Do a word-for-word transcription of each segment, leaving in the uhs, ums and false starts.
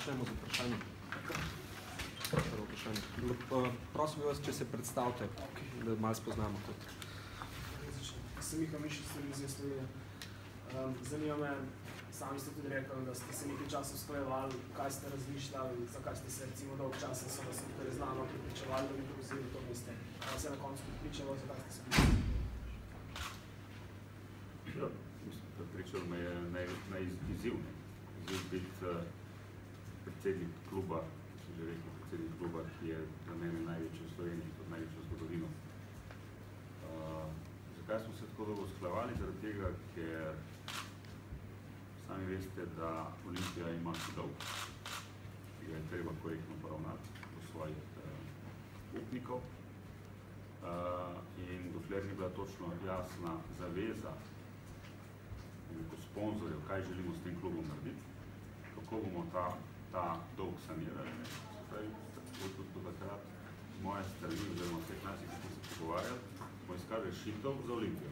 začnemo z vprašanjem. Prosim vas, če se predstavite, da malo spoznamo kot. Sem Miha Mišič iz Televizije Slovenije. Zanima me, sami ste tudi rekli, da ste se nekaj časa usklajevali, kaj ste razmišljali, zakaj ste se recimo dolg časa so vas nekaj znano pripričevali, da bi prevzeli to mesto. Kaj se je na koncu pripričalo, zakaj ste se pripričali? Ja, mislim, pripričal me je na izziv. Izziv biti predsednik kluba, ki sem že rekel, predsednik kluba, ki je za mene največji v Sloveniji, kot največjo zgodovino. Zakaj smo se tako dolgo usklajevali? Zaradi tega, ker sami veste, da Olimpija ima dolg, ki ga je treba korektno poravnati do svojih upnikov. In dokler ni bila točno jasna zaveza kot sponzorjev, kaj želimo s tem klubom narediti, kako bomo ta, ta dolg sanirali. Do takrat moje strani, oziroma vseh nas, ki smo se pogovarjali, smo iskali rešitev za Olimpijo.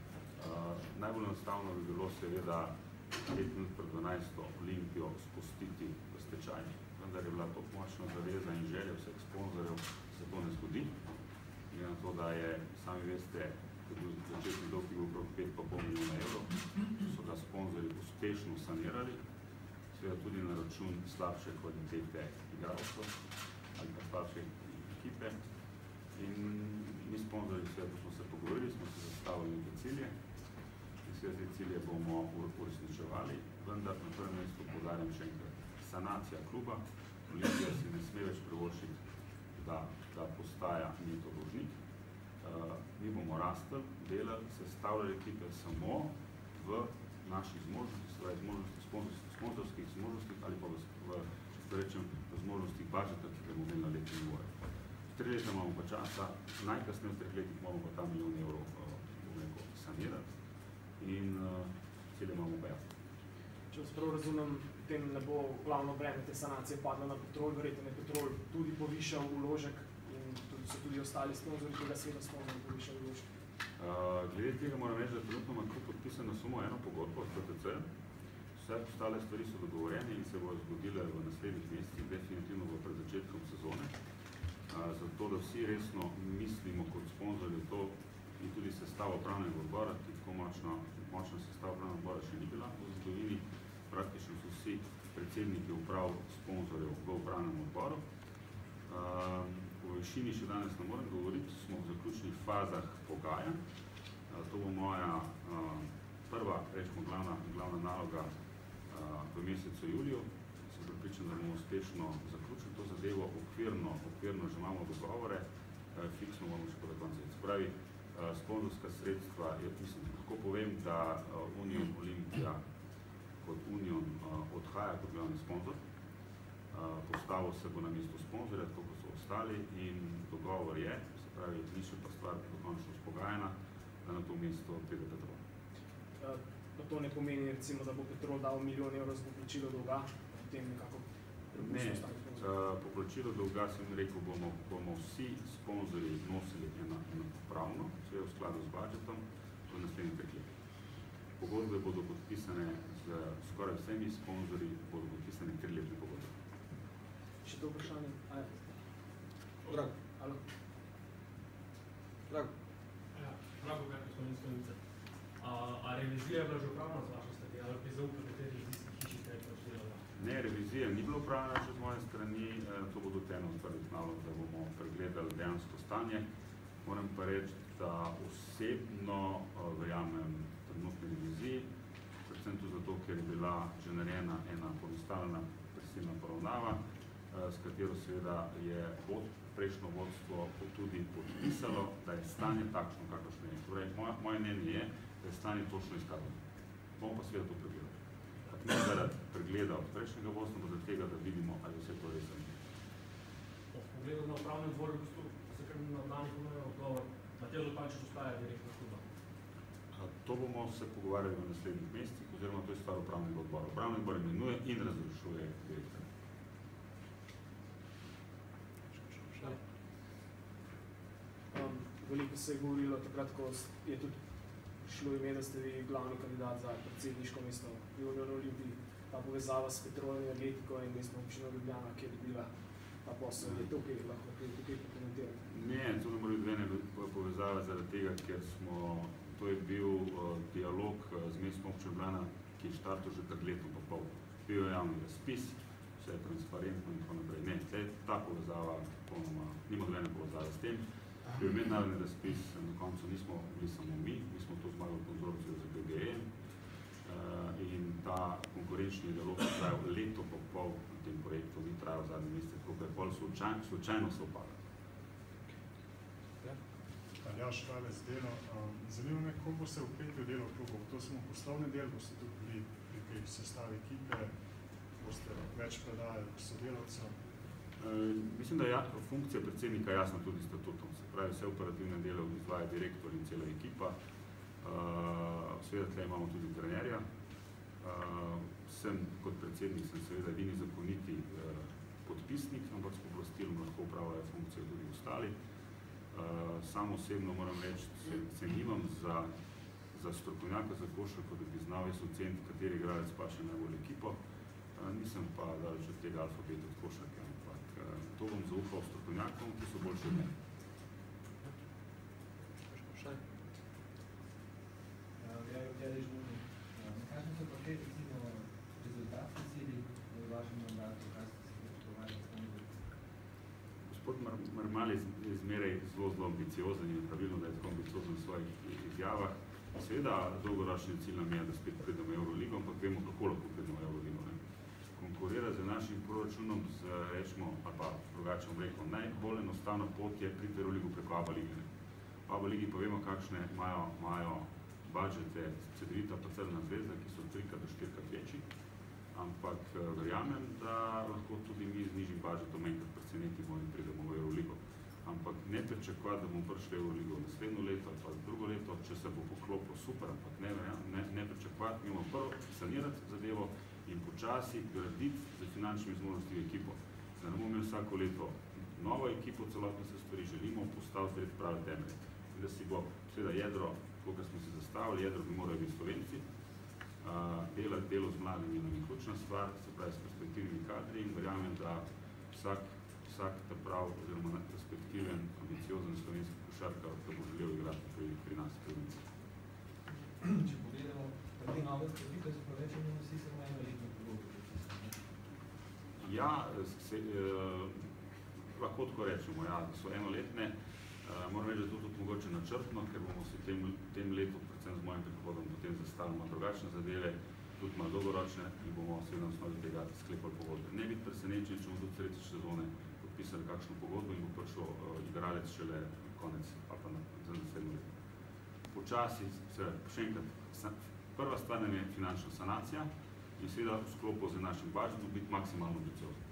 Najbolj enostavno bi bilo seveda pet minut pred dvanajsto Olimpijo spustiti v stečaj, vendar je bila to močna zaveza in želja vseh sponzorjev, se to ne zgodi. Glede na to, da je, sami veste, da je bil začetni dolg, ki je bil okrog pet pa pol milijona evrov, so ga sponzorji uspešno sanirali, seveda tudi na račun slabše kvalitete igralcev ali pa slabše ekipe. In mi sponzorji, seveda, ko smo se pogovorili, smo se zastavili neke cilje in seveda te cilje bomo uresničevali, vendar na prvem mestu poudarjam še enkrat sanacija kluba. Olimpija si ne sme več privoščiti, da, da postaja neto dolžnik. Uh, mi bomo rastli, delali, sestavljali ekipe samo v naših zmožnostih, svoje zmožnosti, sponzorskih zmožnostih ali pa v, v, da rečem, v zmožnostih budžeta, ki ga bomo imeli na letni nivoju. V tri leta imamo pa časa, najkasneje v treh letih moramo pa ta milijon evrov uh, sanirati in uh, cilje imamo pa jasno. Če vas prav razumem, tem ne bo glavno breme te sanacije padlo na Petrol, verjetno je Petrol tudi povišal vložek in tudi so tudi ostali sponzori, tega sveda sponzori povišali vložek. Uh, glede tega moram reči, da trenutno ima klub podpisano samo eno pogodbo s P T C. Vse ostale stvari so dogovorjene in se bodo zgodile v naslednjih mesecih, definitivno bo pred začetkom sezone. Uh, zato, da vsi resno mislimo kot sponzorji to in tudi sestava upravnega odbora, ki tako močna, močna sestava upravnega odbora še ni bila v zgodovini. Praktično so vsi predsedniki uprav sponzorjev v upravnem odboru. Uh, v višini še danes ne morem govoriti, smo v zaključnih fazah pogajanj. Uh, to bo moja uh, prva, rečemo, glavna, glavna naloga uh, v mesecu juliju. Sem pripričan, da bomo uspešno zaključili to zadevo, okvirno, okvirno že imamo dogovore, uh, fiksno bomo še po do konca. Se pravi, uh, sponzorska sredstva, je, mislim, lahko povem, da uh, Union Olimpija kot Union uh, odhaja kot glavni sponzor. Uh, postavil se bo na mesto sponzorja, tako kot so ostali in dogovor je, se pravi, ni še pa stvar dokončno spogajana, da na to mesto pride Petrol. Uh, pa to ne pomeni, recimo, da bo Petrol dal milijon evrov za poplačilo dolga, potem nekako ne, uh, poplačilo dolga, sem rekel, bomo, bomo vsi sponzorji nosili enakopravno, vse v skladu z budžetom, v naslednjih treh letih. Pogodbe bodo podpisane z skoraj vsemi sponzorji, bodo podpisane triletne pogodbe. Še to vprašanje? Drago. Alo? Drago. Ja, Drago, kaj gospodin Slovice. A revizija je bila že upravna z vaše strani, ali bi zaupali te revizijske hiši, kaj je pač delala? Ne, revizija ni bila upravna še z moje strani, to bo tudi eno od prvih nalog, da bomo pregledali dejansko stanje. Moram pa reči, da osebno verjamem trenutni reviziji, predvsem tudi zato, ker je bila že narejena ena poenostavljena prisilna poravnava, s katero seveda je bod, prejšnjo vodstvo tudi podpisalo, da je stanje takšno, kakršno je. Torej, moje, moje mnenje je, da je stanje točno izkazano. Bomo pa seveda to pregledali. Ne zaradi pregleda od prejšnjega vodstva, pa zaradi tega, da vidimo, ali vse to res ni. Po pogledu na upravnem dvoru, se kar na dani ponujejo odgovor, Matej Zupančič ostaja direktor kluba. To bomo se pogovarjali v naslednjih mesecih, oziroma to je stvar upravnega odbora. Upravni odbor imenuje in razrešuje direktorja. Um, veliko se je govorilo takrat, ko je tudi šlo ime, da ste vi glavni kandidat za predsedniško mesto v Union Olimpiji. ta povezava s Petrol energetiko in mestno občino Ljubljana, ki je dobila ta posel. Je to, kaj lahko tukaj pokomentirate? Ne, to ne more biti dve povezave zaradi tega, ker smo, to je bil uh, dialog uh, z mestno občino Ljubljana, ki je štartil že pred letom pa pol. Bil je javni razpis, vse je transparentno in tako naprej. Ne, te, ta povezava ponoma, nima dve povezave s tem. Bil je mednarodni razpis, na koncu nismo bili samo mi, mi smo to zmagali v konzorciju za G G E uh, in ta konkurenčni dialog je trajal leto pa pol na tem projektu, ni trajal zadnji mesec, tako je pol slučajno, slučajno se opada. Aljaž, hvala z delo. Um, zanima me, kako boste vpeti v delo klubov. To smo poslovni del, boste tudi bili pri tej sestavi ekipe, boste več predajali sodelavcev. Uh, mislim, da je ja, funkcija predsednika jasna tudi statutom. Se pravi, vse operativne dele izvaja direktor in cela ekipa. Uh, seveda tle imamo tudi trenerja. Uh, sem kot predsednik sem seveda edini zakoniti uh, podpisnik, ampak s pooblastilom lahko upravljajo funkcijo tudi ostali. Uh, sam osebno moram reči, se, se nimam za, za strokovnjaka za košarko, da bi znal jaz oceniti, kateri igralec paše najbolj ekipo. Uh, nisem pa daleč od tega alfabeta od košarke, ampak uh, to bom zaupal strokovnjakom, ki so boljši od mene. Kakšni so pa kaj, recimo, rezultatski cilji v vašem mandatu, kaj ste se pričakovali s tem? Gospod Marmal je zmeraj zelo, zelo ambiciozen in je pravilno, da je tako ambiciozen v svojih izjavah. Seveda, dolgoročni cilj nam je, da spet pridemo v Euroligo, ampak vemo, kako lahko pridemo v Euroligo. Ne? Konkurira z našim proračunom, z, rečemo, ali pa drugače bom rekel, najbolj enostavna pot je priti v Euroligo preko ABA lige. V ABA ligi pa vemo, kakšne imajo, imajo budžete Cedevita pa Crvena zvezda, ki so trikrat do štirikrat večji. Ampak verjamem, da lahko tudi mi z nižjim budžetom enkrat presenetimo in pridemo v Euroligo. Ampak ne pričakovati, da bomo prišli v Euroligo naslednjo leto ali pa drugo leto, če se bo poklopilo super, ampak ne, ne, ne pričakovati, mi imamo prvo sanirati zadevo in počasi graditi za finančnimi zmožnosti ekipo. Da ne bomo imeli vsako leto novo ekipo, celotno se stvari želimo postaviti red prave temelje. Da si bo seveda jedro, koliko smo si zastavili, jedro bi morali biti Slovenci, Uh, delo, delo z mladimi je ključna stvar, se pravi s perspektivnimi kadri in verjamem, da vsak, vsak ta prav oziroma perspektiven, ambiciozen slovenski košarkar, da bo želel igrati pri, pri nas Slovenci. Če pogledamo, pa te nove stvari, so pa več in vsi se imajo letno pogodbo. Ja, se, eh, lahko tako rečemo, ja, da so enoletne. Uh, moram reči, da to tudi mogoče načrtno, ker bomo si tem, tem letu, predvsem z mojim prihodom, potem zastavili drugačne zadeve, tudi malo dolgoročne in bomo seveda na osnovi tega sklepali pogodbe. Ne biti presenečeni, če bomo tudi sredi sezone podpisali kakšno pogodbo in bo prišel uh, igralec šele konec ali pa na, za naslednjo leto. Počasi, se, še enkrat, sa, prva stvar nam je finančna sanacija in seveda v sklopu z našim budžetom biti maksimalno ambiciozni.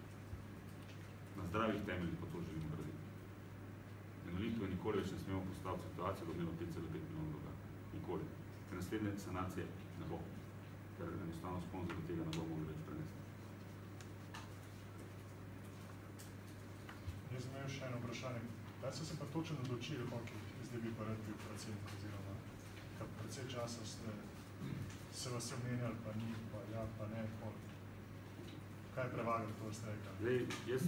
Na zdravih temeljih pa to želimo graditi. Olimpiju nikoli več ne smemo postaviti situacijo, da bo imelo pet cela pet milijonov dolga. Nikoli. Ker naslednje sanacije ne bo. Ker enostavno sponzorji tega ne bo mogli več prenesti. Jaz imel še eno vprašanje. Kdaj so se pa točno odločili, ok, zdaj bi pa rad bil predsednik oziroma, kar precej časa ste se vas omenjali, pa ni, pa ja, pa ne, pol. Kaj je prevagal, to ste rekli? Zdaj, jaz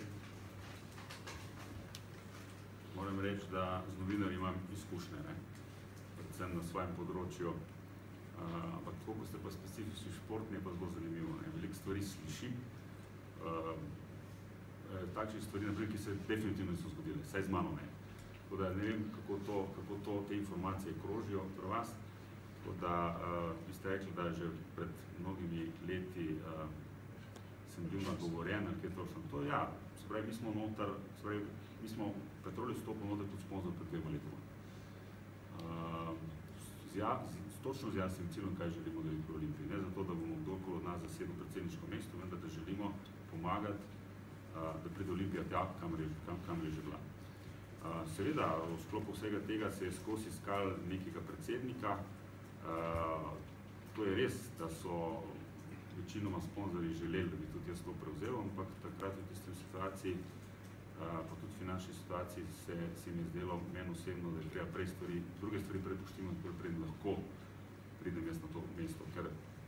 moram reči, da z novinarji imam izkušnje, ne? Predvsem na svojem področju, uh, ampak tako, ko ste pa specifični športni, je pa zelo zanimivo. Ne? Veliko stvari slišim, uh, takšnih stvari, naprej, ki se definitivno niso zgodile, saj z mano ne. Tako da ne vem, kako to, kako to te informacije krožijo pri vas. Tako da uh, vi ste rekli, da že pred mnogimi leti uh, sem bil nagovorjen, kaj točno. To ja, se pravi, mi smo notar, se pravi, mi smo Petrol je stopil noter kot sponzor pred dvema letoma. Uh, z, ja, z, točno z jasnim ciljem, kaj želimo deliti pri Olimpiji. Ne zato, da bomo kdorkoli od nas zasedel predsedniško mesto, vendar da želimo pomagati, uh, da pride Olimpija tja, kam je kam, kam že bila. Uh, seveda, v sklopu vsega tega se je skozi iskal nekega predsednika. Uh, to je res, da so večinoma sponzorji želeli, da bi tudi jaz to prevzel, ampak takrat v tistem situaciji Uh, pa tudi v finančni situaciji se, se mi je zdelo meni osebno, da je treba prej stvari, druge stvari prepoštivati, prej lahko pridem jaz na to mesto, ker uh,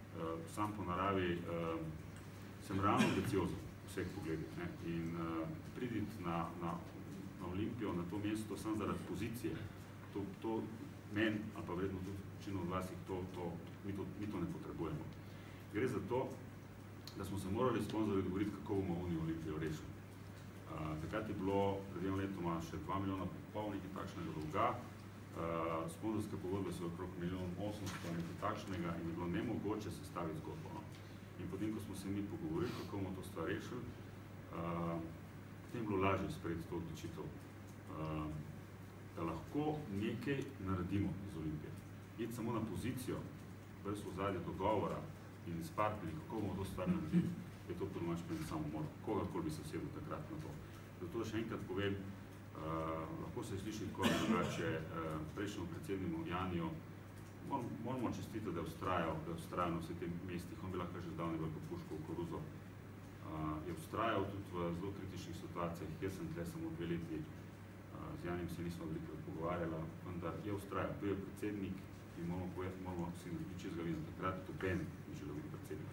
sam po naravi uh, sem realno ambiciozen v vseh pogledih, ne? In uh, priditi na, na, na Olimpijo, na to mesto, samo zaradi pozicije, to, to meni, ali pa vredno tudi večino od vas, to, to, mi, to, mi to ne potrebujemo. Gre za to, da smo se morali sponzorji dogovoriti, kako bomo Unijo Olimpijo rešili. Uh, takrat je bilo pred dvema letoma še dva milijona pol nekaj takšnega dolga, uh, sponzorske pogodbe so okrog milijon osemsto nekaj takšnega in je bilo nemogoče sestaviti zgodbo. No? In potem, ko smo se mi pogovorili, kako bomo to stvar rešili, uh, potem je bilo lažje sprejeti to odločitev, uh, da lahko nekaj naredimo iz Olimpije. Iti samo na pozicijo, brez ozadja dogovora in s partnerji, kako bomo to stvar naredili, je to po domač meni samomor, kogarkoli bi se sedel takrat na to. Zato še enkrat povem, uh, lahko se sliši kot drugače uh, prejšnjemu predsedniku Janiju, Mor, moramo čestiti, da je ustrajal, da je ustrajal na vseh tem mestih, on bi lahko že zdavni veliko puško v koruzo. Uh, je ustrajal tudi v zelo kritičnih situacijah, jaz sem tle samo dve leti, uh, z Janjem se nismo veliko pogovarjala, vendar je ustrajal, bil je predsednik in moramo povedati, moramo si narediti čez ga videti, takrat toben ni želel biti predsednik.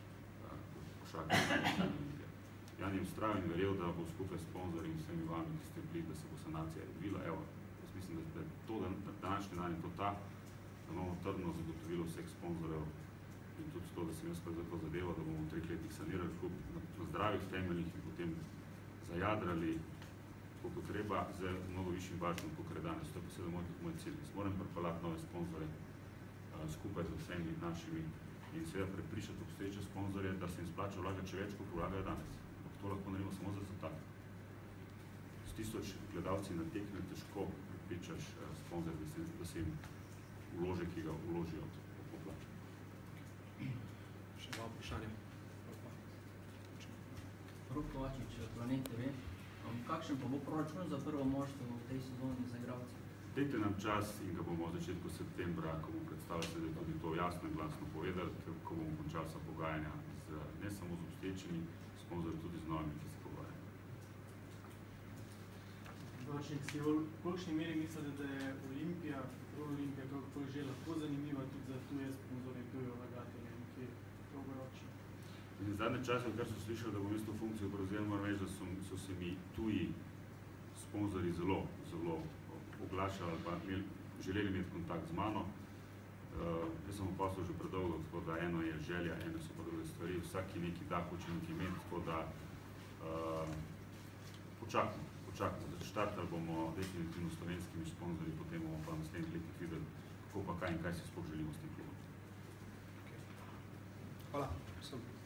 Jan je ustrajal in verjel, da bo skupaj s sponzorji in vsemi vami, ki ste bili, da se bo sanacija odvila. Evo, jaz mislim, da je to dan, današnji dan je to ta, da imamo trdno zagotovilo vseh sponzorjev in tudi to, da sem jaz za to zadevo, da bomo v treh letih sanirali kup na, na zdravih temeljih in potem zajadrali, koliko treba, z mnogo višjim važnim, kot je danes. To je pa seveda moj, moj cilj. Jaz moram pripeljati nove sponzore uh, skupaj z vsemi našimi in seveda prepričati obstoječe sponzorje, da se jim splača vlagati še več, kot vlagajo danes. To lahko naredimo samo za rezultat. S tisoč gledalci na tekmi težko prepričaš uh, sponzorje, da se, da se jim vložek, ki ga vložijo, poplača. Še dva vprašanja. Rok Kovačič, Planet te ve. Kakšen pa bo proračun za prvo moštvo v tej sezoni za igralce? Dajte nam čas in ga bomo v začetku septembra, ko bomo predstavili, da je tudi to jasno in glasno povedali, ko bomo končali sa pogajanja z, ne samo z obstečimi sponzorji, tudi z novimi, ki se pogovarjajo. Vašek, si v kolikšni meri mislite, da je Olimpija, Pro Olimpija, kako je že lahko zanimiva tudi za tuje sponzorje, tuje vlagatelje, nekje dolgoročno? In zadnje čase, kar so slišali, da bom jaz to funkcijo prevzel, moram reči, da so, so se mi tuji sponzorji zelo, zelo oglašali ali pa imeli, želeli imeti kontakt z mano. Uh, jaz sem v poslu že predolgo, tako da eno je želja, eno so pa druge stvari, vsaki neki da hoče neki imeti, tako da uh, počakamo, počakamo. Da štartali bomo definitivno s slovenskimi sponzorji, potem bomo pa naslednjih letih videli, kako pa kaj in kaj si sploh želimo s tem klubom. Okay. Hvala. Sem.